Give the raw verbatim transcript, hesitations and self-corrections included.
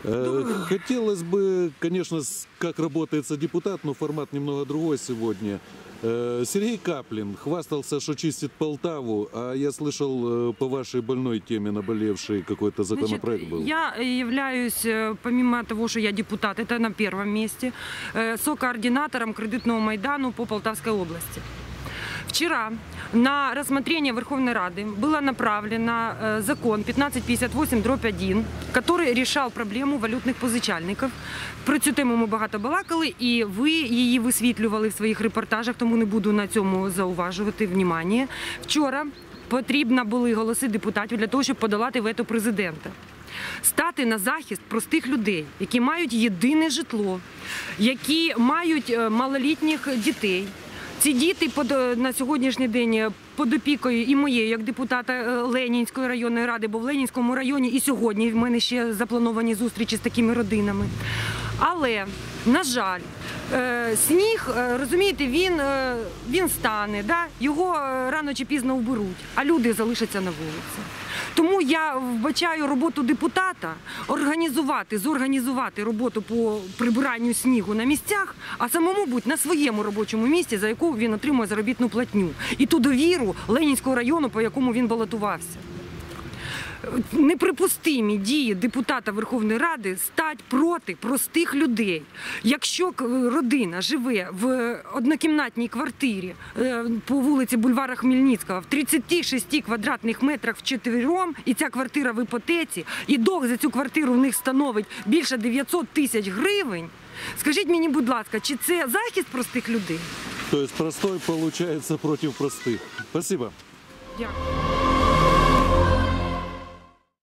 Хотелось бы, конечно, как работается депутат, но формат немного другой сегодня. Сергей Каплин хвастался, что чистит Полтаву, а я слышал, по вашей больной теме наболевший какой-то законопроект был. Я являюсь, помимо того, что я депутат, это на первом месте, сокоординатором кредитного Майдану по Полтавской области. Вчера на рассмотрение Верховной Рады было направлено закон пятнадцать пятьдесят восемь дробь один, который решав проблему валютних позичальників. Про цю тему ми багато балакали, і ви її висвітлювали в своїх репортажах, тому не буду на цьому зауважувати увагу. Вчора потрібні були голоси депутатів для того, щоб подолати вето президента. Стати на захист простих людей, які мають єдине житло, які мають малолітніх дітей. Ці діти на сьогоднішній день під опікою і моєї, як депутата Ленінської районної ради, бо в Ленінському районі і сьогодні в мене ще заплановані зустрічі з такими родинами. Але, на жаль, сніг, розумієте, він, він стане, да? Його рано чи пізно вберуть, а люди залишаться на вулиці. Тому я вбачаю роботу депутата організувати, зорганізувати роботу по прибиранню снігу на місцях, а самому бути на своєму робочому місці, за яку він отримує заробітну платню. І ту довіру Ленінського району, по якому він балотувався. Неприпустимі дії депутата Верховної Ради стать проти простих людей. Якщо родина живе в однокімнатній квартирі по вулиці Бульвара Хмельницького в тридцяти шести квадратних метрах вчетвером, і ця квартира в іпотеці, і довг за цю квартиру в них становить більше дев'ятсот тисяч гривень, скажіть мені, будь ласка, чи це захист простих людей? Тобто простой, виходить, проти простих. Спасибо. Дякую.